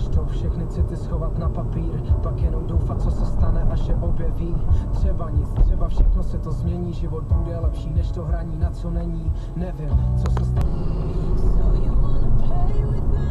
to všechny city schovat na papír, pak jenom doufat, co se stane, až je objeví. Třeba nic, třeba všechno se to změní, život bude lepší než to hraní, na co není, nevím, co se stane. So you wanna play with me?